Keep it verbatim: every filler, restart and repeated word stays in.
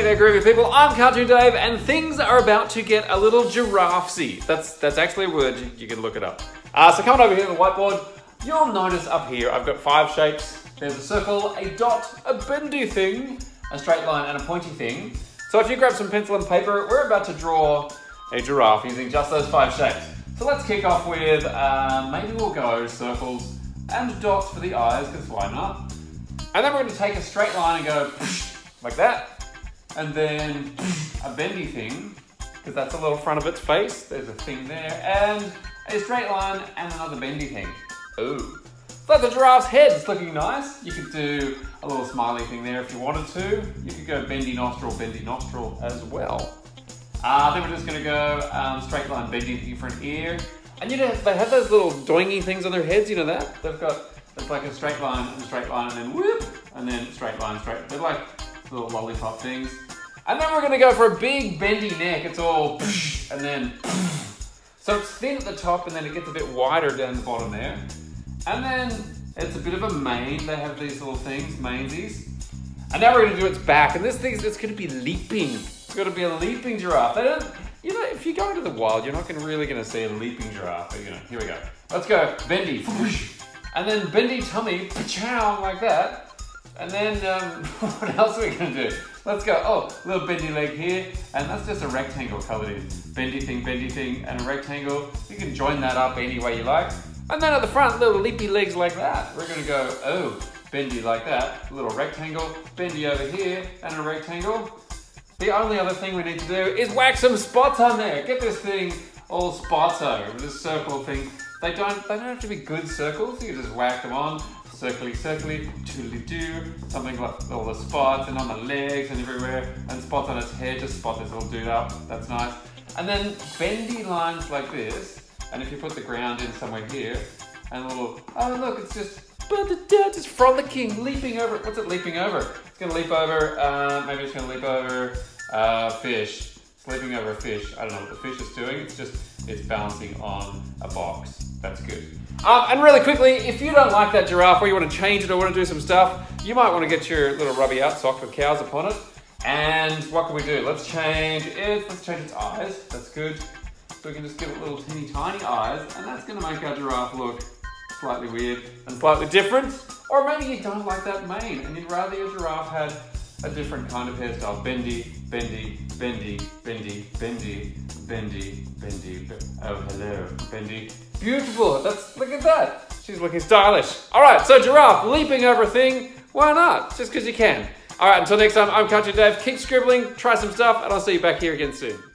Hey there, groovy people. I'm Cartoon Dave, and things are about to get a little giraffe-y. That's that's actually a word. You, you can look it up. Uh, so coming over here to the whiteboard, you'll notice up here I've got five shapes. There's a circle, a dot, a bendy thing, a straight line, and a pointy thing. So if you grab some pencil and paper, we're about to draw a giraffe using just those five shapes. So let's kick off with uh, maybe we'll go circles and dots for the eyes, because why not? And then we're going to take a straight line and go like that. And then a bendy thing, because that's a little front of its face. There's a thing there. And a straight line and another bendy thing. Ooh. So the giraffe's head is looking nice. You could do a little smiley thing there if you wanted to. You could go bendy nostril, bendy nostril as well. Uh, then we're just going to go um, straight line bendy thing for an ear. And you know, they have those little doingy things on their heads, you know that? They've got, it's like a straight line and a straight line and then whoop, and then straight line, straight. They're like little lollipop things. And then we're going to go for a big bendy neck. It's all and then so it's thin at the top and then it gets a bit wider down the bottom there. And then it's a bit of a mane. They have these little things, manesies. And now we're going to do its back. And this thing's it's going to be leaping. It's going to be a leaping giraffe. They don't, you know, if you go into the wild, you're not gonna, really going to see a leaping giraffe. You know, here we go. Let's go. Bendy. And then bendy tummy. Chow, like that. And then, um, what else are we going to do? Let's go. Oh, little bendy leg here. And that's just a rectangle colored in. Bendy thing, bendy thing, and a rectangle. You can join that up any way you like. And then at the front, little leapy legs like that. We're going to go, oh, bendy like that. A little rectangle. Bendy over here, and a rectangle. The only other thing we need to do is whack some spots on there. Get this thing all spotto, this circle thing. They don't, they don't have to be good circles. You can just whack them on. Circly, circly, toodly-doo. Something like all the spots and on the legs and everywhere. And spots on its head, just spot this little dude up. That's nice. And then bendy lines like this. And if you put the ground in somewhere here, and a little, oh look, it's just, just frolicking, leaping over. What's it leaping over? It's gonna leap over, uh, maybe it's gonna leap over uh, fish. It's leaping over a fish. I don't know what the fish is doing. It's just, it's balancing on a box. That's good. Um, and really quickly, if you don't like that giraffe or you want to change it or want to do some stuff, you might want to get your little rubby out sock with cows upon it. And what can we do? Let's change it, let's change its eyes. That's good. So we can just give it little teeny tiny eyes, and that's going to make our giraffe look slightly weird and slightly different. Or maybe you don't like that mane and you'd rather your giraffe had a different kind of hairstyle. Bendy, bendy, bendy, bendy, bendy, bendy, bendy. Oh, hello, bendy. Beautiful. That's, look at that. She's looking stylish. All right, so giraffe leaping over a thing. Why not? Just because you can. All right, until next time, I'm Cartoon Dave. Keep scribbling, try some stuff, and I'll see you back here again soon.